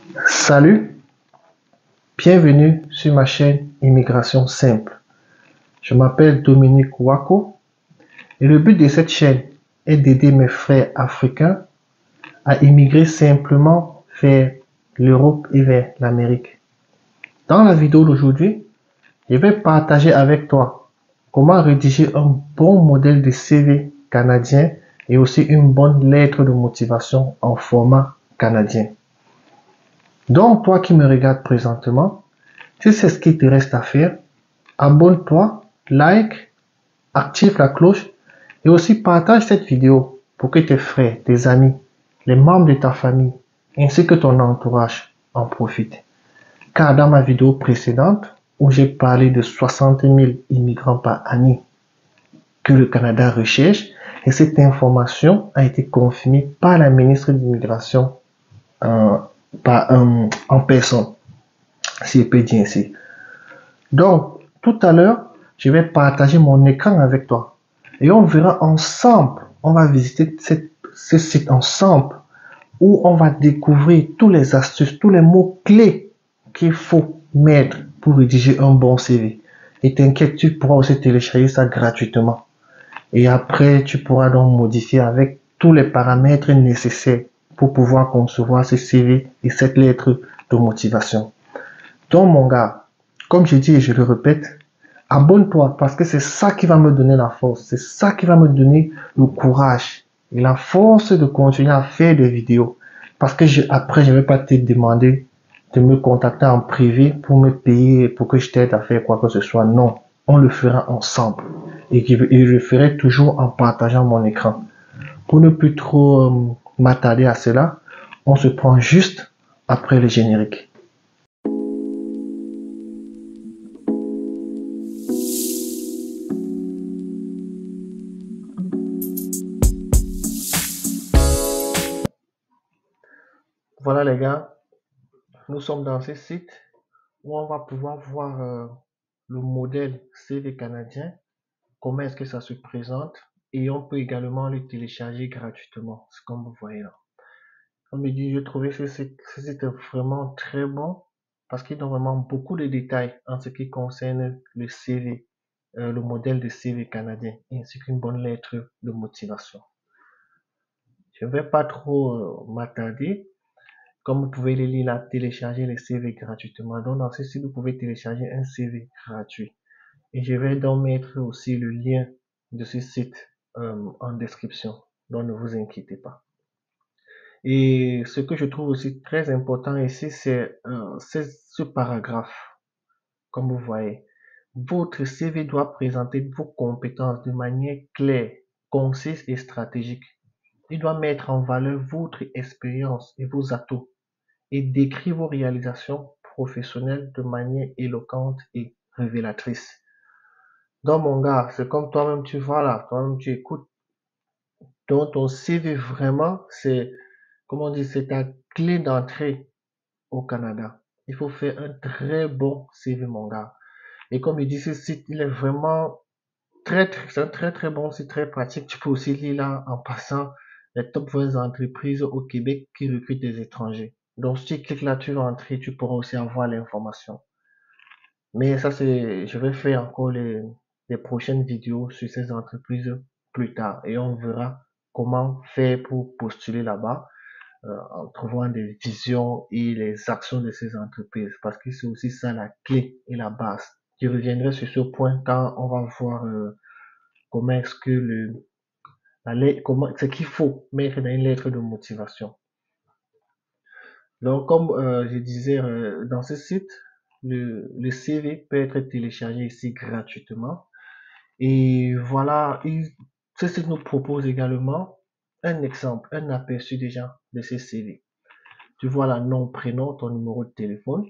Salut, bienvenue sur ma chaîne Immigration Simple. Je m'appelle Dominique Wako et le but de cette chaîne est d'aider mes frères africains à immigrer simplement vers l'Europe et vers l'Amérique. Dans la vidéo d'aujourd'hui, je vais partager avec toi comment rédiger un bon modèle de CV canadien et aussi une bonne lettre de motivation en format canadien. Donc, toi qui me regardes présentement, tu sais ce qu'il te reste à faire. Abonne-toi, like, active la cloche et aussi partage cette vidéo pour que tes frères, tes amis, les membres de ta famille ainsi que ton entourage en profitent. Car dans ma vidéo précédente, où j'ai parlé de 60 000 immigrants par année que le Canada recherche, et cette information a été confirmée par la ministre de l'Immigration en personne, si je peux dire ainsi. Donc, tout à l'heure, je vais partager mon écran avec toi. Et on verra ensemble, on va visiter ce site ensemble, où on va découvrir tous les astuces, tous les mots-clés qu'il faut mettre pour rédiger un bon CV. Et t'inquiète, tu pourras aussi télécharger ça gratuitement. Et après, tu pourras donc modifier avec tous les paramètres nécessaires pour pouvoir concevoir ce CV et cette lettre de motivation. Donc, mon gars, comme je dis et je le répète, abonne-toi parce que c'est ça qui va me donner la force, c'est ça qui va me donner le courage et la force de continuer à faire des vidéos. Parce que après, je ne vais pas te demander de me contacter en privé pour me payer, pour que je t'aide à faire quoi que ce soit. Non, on le fera ensemble. Et je le ferai toujours en partageant mon écran. Pour ne plus trop m'attarder à cela, on se prend juste après le générique. Voilà les gars, nous sommes dans ce site où on va pouvoir voir le modèle CV canadien, comment est-ce que ça se présente et on peut également le télécharger gratuitement, c'est comme vous voyez là. Comme je dis, je trouvais ce site vraiment très bon parce qu'il donne vraiment beaucoup de détails en ce qui concerne le CV, le modèle de CV canadien ainsi qu'une bonne lettre de motivation. Je ne vais pas trop m'attarder. Comme vous pouvez les lire là, télécharger les CV gratuitement. Donc, dans ce site, vous pouvez télécharger un CV gratuit. Et je vais donc mettre aussi le lien de ce site en description. Donc, ne vous inquiétez pas. Et ce que je trouve aussi très important ici, c'est ce paragraphe. Comme vous voyez, votre CV doit présenter vos compétences de manière claire, concise et stratégique. Il doit mettre en valeur votre expérience et vos atouts et décrit vos réalisations professionnelles de manière éloquente et révélatrice. Donc, mon gars, c'est comme toi-même, tu vois là, toi-même, tu écoutes. Donc, ton CV vraiment, c'est, comment on dit, c'est ta clé d'entrée au Canada. Il faut faire un très bon CV, mon gars. Et comme il dit, ce site, il est vraiment c'est un très, très bon site, très pratique. Tu peux aussi lire là, en passant, les top 20 entreprises au Québec qui recrutent des étrangers. Donc, si tu cliques là, tu vas entrer, tu pourras aussi avoir l'information. Mais ça, je vais faire encore les prochaines vidéos sur ces entreprises plus tard et on verra comment faire pour postuler là-bas en trouvant des visions et les actions de ces entreprises parce que c'est aussi ça la clé et la base. Je reviendrai sur ce point quand on va voir comment est-ce que comment, ce qu'il faut mettre dans une lettre de motivation. Donc, comme je disais, dans ce site, le CV peut être téléchargé ici gratuitement. Et voilà, ce site nous propose également un exemple, un aperçu déjà de ce CV. Tu vois là, nom, prénom, ton numéro de téléphone.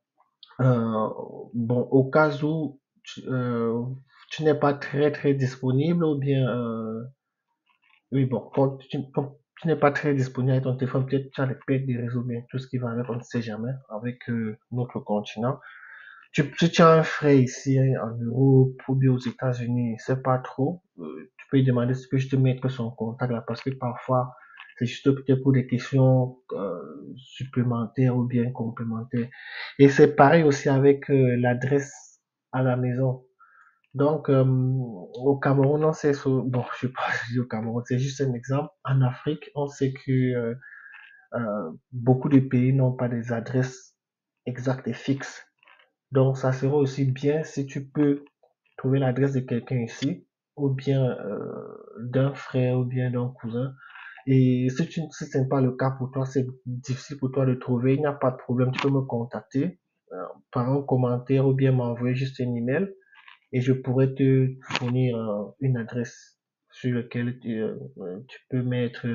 Bon, au cas où tu n'es pas très très disponible ou bien oui, bon, quand tu n'es pas très disponible avec ton téléphone, peut-être tu as les pertes de réseau, bien tout ce qui va avec, on ne sait jamais, avec notre continent. Si tu as un frère ici en Europe ou bien aux États-Unis, c'est pas trop, tu peux lui demander si je te mettre son contact là, parce que parfois, C'est juste peut-être pour des questions supplémentaires ou bien complémentaires. Et c'est pareil aussi avec l'adresse à la maison. Donc, au Cameroun, on sait, bon, je sais pas si au Cameroun, c'est juste un exemple. En Afrique, on sait que beaucoup de pays n'ont pas des adresses exactes et fixes. Donc, ça serait aussi bien si tu peux trouver l'adresse de quelqu'un ici, ou bien d'un frère, ou bien d'un cousin. Et si ce n'est pas le cas pour toi, c'est difficile pour toi de trouver, il n'y a pas de problème, tu peux me contacter par un commentaire ou bien m'envoyer juste un email et je pourrais te fournir une adresse sur laquelle tu peux mettre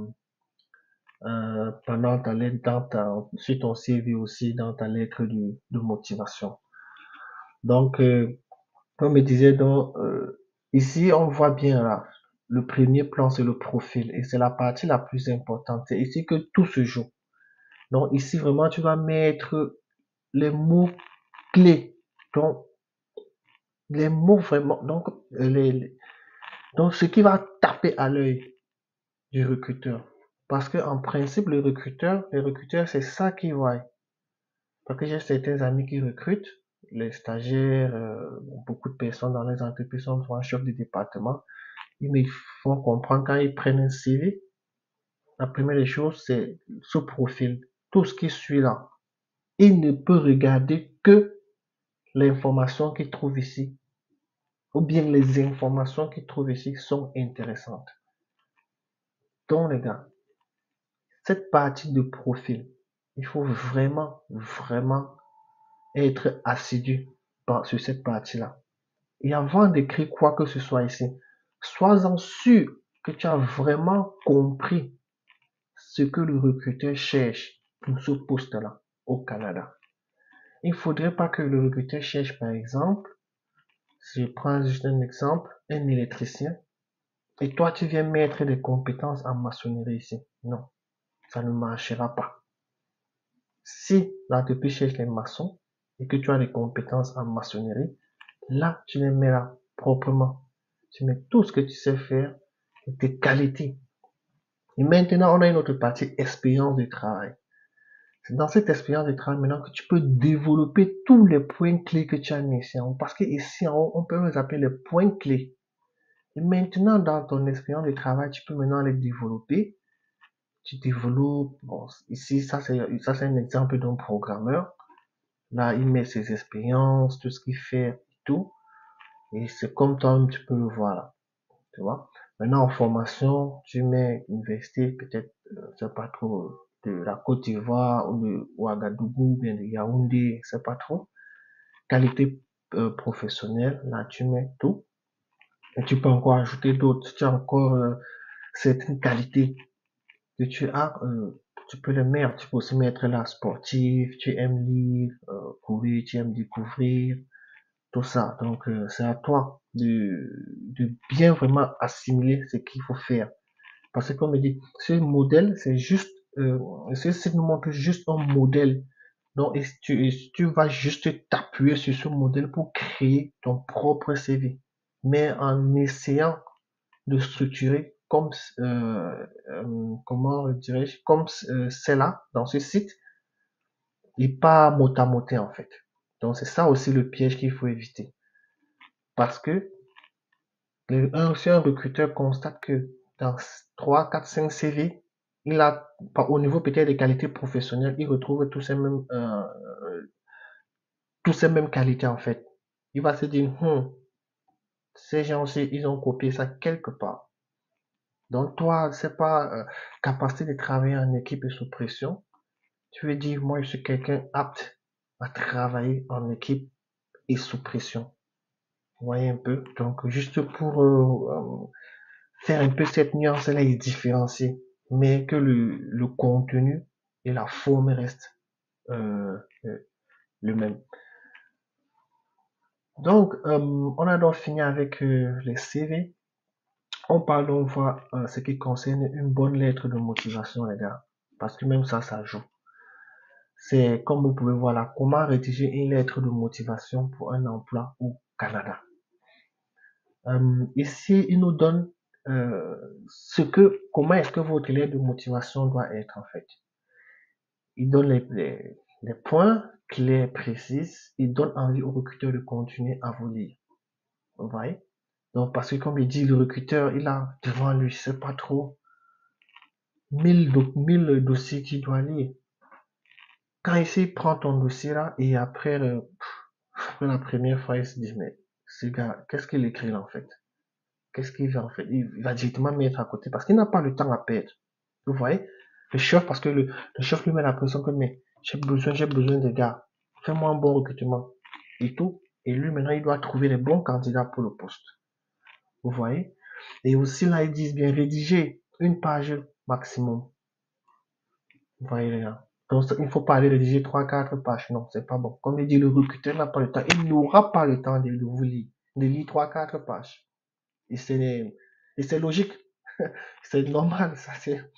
pendant ta lettre, sur ton CV aussi, dans ta lettre de motivation. Donc, comme me disait donc, ici, on voit bien là, le premier plan, c'est le profil et c'est la partie la plus importante. C'est ici que tout se joue. Donc, ici, vraiment, tu vas mettre les mots clés. Donc, les mots vraiment, donc ce qui va taper à l'œil du recruteur. Parce que en principe, les recruteurs, c'est ça qu'ils voient. Parce que j'ai certains amis qui recrutent, les stagiaires, beaucoup de personnes dans les entreprises sont souvent chefs de département. Ils me font comprendre quand ils prennent un CV, la première des choses, c'est ce profil. Tout ce qui suit là. Il ne peut regarder que l'information qu'il trouve ici. Ou bien les informations qu'il trouve ici sont intéressantes. Donc les gars, cette partie de profil, il faut vraiment, vraiment être assidu sur cette partie-là. Et avant d'écrire quoi que ce soit ici, sois-en sûr que tu as vraiment compris ce que le recruteur cherche pour ce poste-là au Canada. Il ne faudrait pas que le recruteur cherche, par exemple, si je prends juste un exemple, un électricien, et toi tu viens mettre des compétences en maçonnerie ici. Non, ça ne marchera pas. Si l'entreprise cherche les maçons et que tu as des compétences en maçonnerie, là, tu les mets là proprement. Tu mets tout ce que tu sais faire et tes qualités. Et maintenant, on a une autre partie, expérience de travail. C'est dans cette expérience de travail maintenant que tu peux développer tous les points clés que tu as mis ici en haut. Parce que ici en haut, on peut les appeler les points clés. Et maintenant, dans ton expérience de travail, tu peux maintenant les développer. Tu développes, bon, ici, ça c'est un exemple d'un programmeur. Là, il met ses expériences, tout ce qu'il fait, et tout. Et c'est comme toi, tu peux le voir là. Tu vois. Maintenant, en formation, tu mets université, peut-être, je sais pas trop, de la Côte d'Ivoire ou de Ouagadougou, ou bien de Yaoundé, je sais pas trop. Qualité professionnelle, là, tu mets tout. Et tu peux encore ajouter d'autres. Si tu as encore certaines qualités que tu as, tu peux les mettre. Tu peux aussi mettre là sportif, tu aimes lire, courir, tu aimes découvrir, tout ça. Donc, c'est à toi de bien vraiment assimiler ce qu'il faut faire. Parce que, comme je dis, ce modèle, c'est juste, ce nous montre juste un modèle. Donc, tu vas juste t'appuyer sur ce modèle pour créer ton propre CV. Mais en essayant de structurer comme, comment dirais-je, comme c'est là, dans ce site, et pas mot à mot en fait. Donc, c'est ça aussi le piège qu'il faut éviter. Parce que si un recruteur constate que dans 3, 4, 5 CV, il a, au niveau peut-être des qualités professionnelles, il retrouve tous ces mêmes qualités en fait. Il va se dire, ces gens-ci, ils ont copié ça quelque part. Donc toi, c'est pas capacité de travailler en équipe et sous pression. Tu veux dire, moi, je suis quelqu'un apte à travailler en équipe et sous pression. Vous voyez un peu? Donc, juste pour faire un peu cette nuance-là et différencier, mais que le contenu et la forme restent le même. Donc, on a donc fini avec les CV. On parle donc voir ce qui concerne une bonne lettre de motivation, les gars. Parce que même ça joue. C'est, comme vous pouvez voir là, comment rédiger une lettre de motivation pour un emploi au Canada. Ici, il nous donne comment est-ce que votre lettre de motivation doit être en fait. Il donne les points clairs, précis. Il donne envie au recruteur de continuer à vous lire. Vous voyez? Donc, parce que comme il dit, le recruteur, il a devant lui, je sais pas trop, 1000 dossiers qu'il doit lire. Quand il prend ton dossier là, et après, la première fois, il se dit, mais ce gars, qu'est-ce qu'il écrit là en fait? Qu'est-ce qu'il va en fait? Il va directement mettre à côté parce qu'il n'a pas le temps à perdre. Vous voyez? Le chef, parce que le chef lui met la pression que, mais j'ai besoin de gars. Fais-moi un bon recrutement. Et tout. Et lui, maintenant, il doit trouver les bons candidats pour le poste. Vous voyez? Et aussi, là, ils disent bien rédiger une page maximum. Vous voyez, les gars? Donc, il ne faut pas aller rédiger 3-4 pages. Non, c'est pas bon. Comme il dit, le recruteur n'a pas le temps. Il n'aura pas le temps de vous lire. De lire 3-4 pages. Et c'est logique. C'est normal. Ça,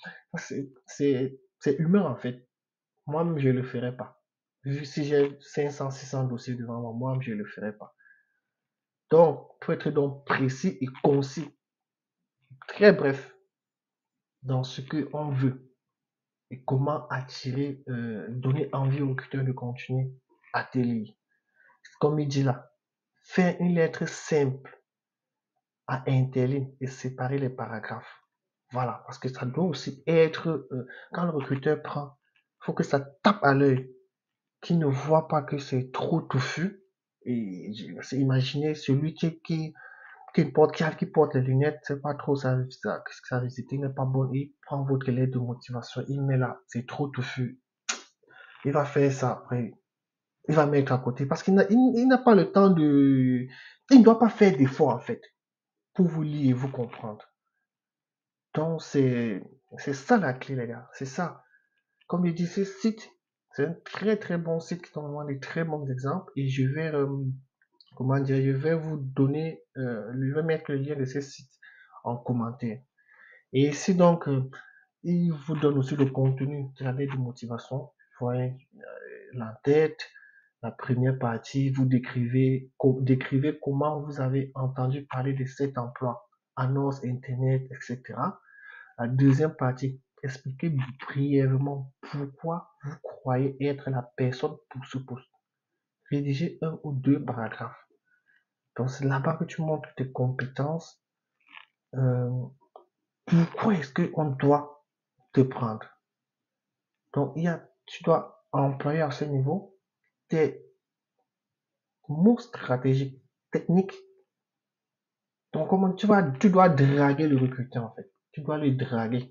c'est humain, en fait. Moi-même, je ne le ferai pas. Si j'ai 500-600 dossiers devant moi, moi-même, je ne le ferai pas. Donc, pour être donc précis et concis, très bref, dans ce qu'on veut et comment attirer, donner envie au recruteur de continuer à te lire. Comme il dit là, faire une lettre simple à interligne et séparer les paragraphes. Voilà, parce que ça doit aussi être, quand le recruteur prend, il faut que ça tape à l'œil, qu'il ne voit pas que c'est trop touffu. Et c'est imaginer celui qui porte les lunettes, c'est pas trop sa récité n'est pas bonne, il prend votre lettre de motivation, il met là, c'est trop touffu. Il va faire ça après. Il va mettre à côté parce qu'il n'a pas le temps de, il ne doit pas faire d'effort en fait pour vous lire et vous comprendre. Donc c'est ça la clé les gars, c'est ça. Comme je dis, ce site, c'est un très très bon site qui donne vraiment des très bons exemples et je vais comment dire, je vais vous donner, je vais mettre le lien de ce site en commentaire. Et ici donc, il vous donne aussi le contenu de la lettre de motivation. Vous voyez la tête, la première partie, vous décrivez comment vous avez entendu parler de cet emploi, annonce internet, etc. La deuxième partie, expliquez brièvement pourquoi vous croyez être la personne pour ce poste. Rédigez un ou deux paragraphes. Donc c'est là-bas que tu montres tes compétences. Euh, Pourquoi est-ce qu'on doit te prendre? Donc tu dois employer à ce niveau tes mots stratégiques, techniques. Donc comment tu dois draguer le recruteur en fait. Tu dois le draguer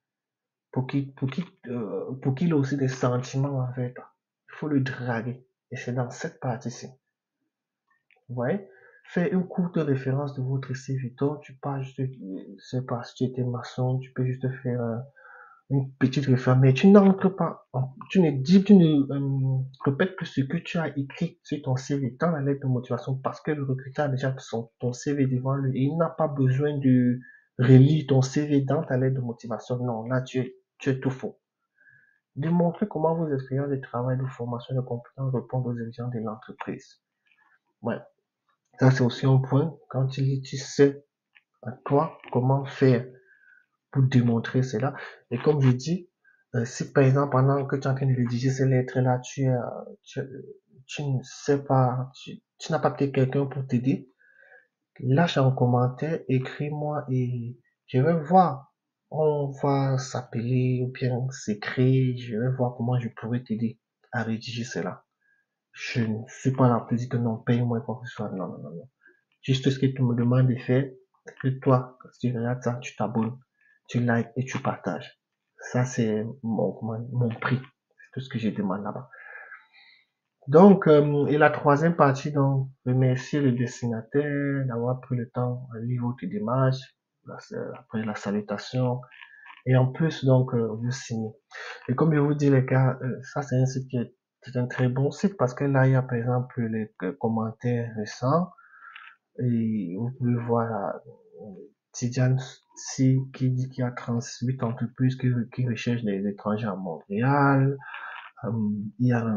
pour qu'il ait aussi des sentiments envers toi. Il faut le draguer. Et c'est dans cette partie-ci. Vous voyez? Fais une courte référence de votre CV. Donc, tu parles juste, c'est pas, si tu étais maçon, tu peux juste faire une petite référence, mais tu n'entres pas, tu ne répètes que ce que tu as écrit sur ton CV dans la lettre de motivation parce que le recruteur a déjà ton CV devant lui et il n'a pas besoin de relire ton CV dans ta lettre de motivation. Non, là, tu es tout faux. Démontrez comment vos expériences de travail, de formation, de compétences répondent aux exigences de l'entreprise. Ouais. Ça, c'est aussi un point. Quand tu sais à toi comment faire pour démontrer cela. Et comme je dis, si par exemple, pendant que tu es en train de rédiger ces lettres-là, tu, tu ne sais pas, tu n'as pas peut-être quelqu'un pour t'aider, lâche un commentaire, écris-moi et je vais voir. On va s'appeler ou bien s'écrire, je vais voir comment je pourrais t'aider à rédiger cela. Je ne suis pas là pour dire que non, paye-moi quoi que ce soit. Non, non, non, non. Juste ce que tu me demandes de faire, que toi, quand tu regardes ça, tu t'abonnes, tu likes et tu partages. Ça, c'est mon prix. C'est tout ce que je demande là-bas. Donc, et la troisième partie, donc, remercier le dessinateur d'avoir pris le temps de lire votre démarche, après la salutation, et en plus, donc, vous signer. Et comme je vous dis, les gars, ça, c'est un site c'est un très bon site parce que là, il y a, par exemple, les commentaires récents, et vous pouvez voir Tidiane si, qui dit qu'il y a 38 entreprises qui recherchent des étrangers à Montréal. Il y a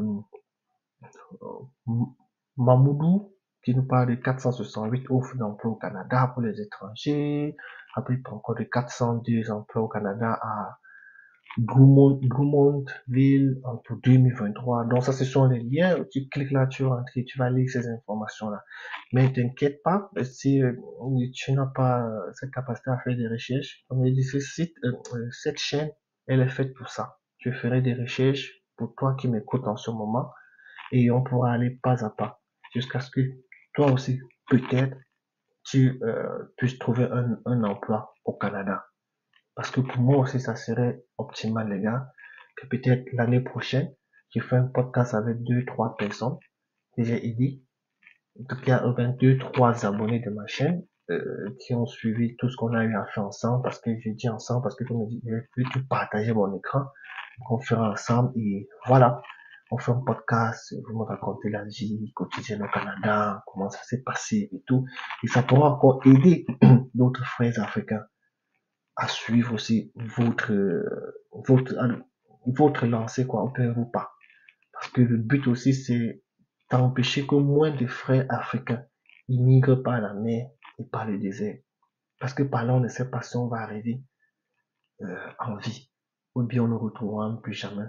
Mamoudou qui nous parle de 468 offres d'emploi au Canada pour les étrangers. rappelle pas encore, de 402 emplois au Canada à Drummondville pour 2023. Donc ça, ce sont les liens. Tu cliques là, tu rentres, tu vas lire ces informations-là. Mais t'inquiète pas, si tu n'as pas cette capacité à faire des recherches, comme je dis, cette chaîne, elle est faite pour ça. Je ferai des recherches pour toi qui m'écoutes en ce moment et on pourra aller pas à pas jusqu'à ce que toi aussi, peut-être, tu puisses trouver un emploi au Canada. Parce que pour moi aussi, ça serait optimal, les gars, que peut-être l'année prochaine, je fais un podcast avec 2, 3 personnes que j'ai aidé. En tout cas, 2, 3 abonnés de ma chaîne qui ont suivi tout ce qu'on a eu à faire ensemble. Parce que j'ai dit ensemble, parce que comme je dis, je vais tout partager mon écran, qu'on fera ensemble. Et voilà, on fait un podcast, vous me racontez la vie quotidienne au Canada, comment ça s'est passé et tout. Et ça pourra encore aider d'autres frères africains à suivre aussi votre, votre lancée, quoi, on peut vous pas. Parce que le but aussi, c'est d'empêcher que moins de frères africains immigrent par la mer et par le désert. Parce que par là, on ne sait pas si on va arriver en vie. Ou bien on ne retrouvera plus jamais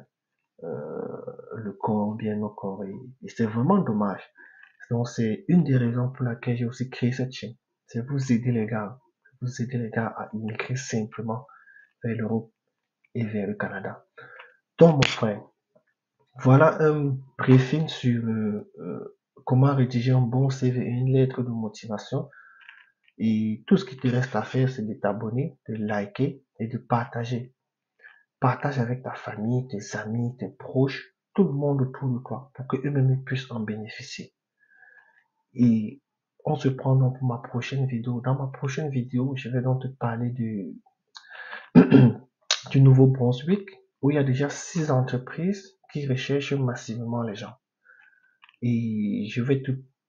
le corps, bien nos corps. Et c'est vraiment dommage. Donc c'est une des raisons pour laquelle j'ai aussi créé cette chaîne. C'est vous aider les gars. Vous aider les gars à immigrer simplement vers l'Europe et vers le Canada. Donc, mon frère, voilà un briefing sur comment rédiger un bon CV et une lettre de motivation. Et tout ce qui te reste à faire, c'est de t'abonner, de liker et de partager. Partage avec ta famille, tes amis, tes proches, tout le monde autour de toi pour que eux-mêmes puissent en bénéficier. Et on se prend donc pour ma prochaine vidéo. Dans ma prochaine vidéo, je vais donc te parler du Nouveau-Brunswick, où il y a déjà 6 entreprises qui recherchent massivement les gens. Et je vais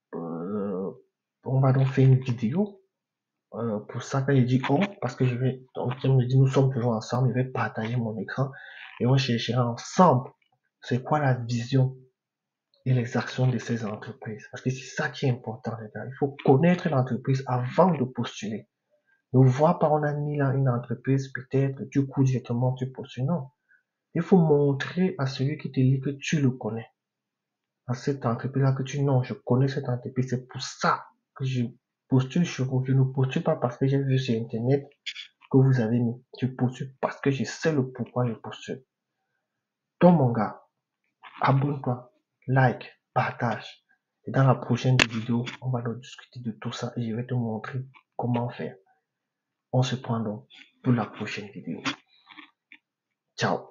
on va donc faire une vidéo pour ça quand je dis on, parce que donc je me dis nous sommes toujours ensemble, je vais partager mon écran et on cherchera ensemble c'est quoi la vision et les actions de ces entreprises. Parce que c'est ça qui est important, les gars. Il faut connaître l'entreprise avant de postuler. Ne vois pas, on a mis là une entreprise, peut-être, du coup, directement, tu postules. Non. Il faut montrer à celui qui te dit que tu le connais. À cette entreprise-là que non, je connais cette entreprise. C'est pour ça que je postule sur vous. Je ne postule pas parce que j'ai vu sur Internet que vous avez mis. Je postule parce que je sais le pourquoi je postule. Donc, mon gars, abonne-toi, like, partage. Et dans la prochaine vidéo, on va donc discuter de tout ça et je vais te montrer comment faire. On se prend donc pour la prochaine vidéo. Ciao.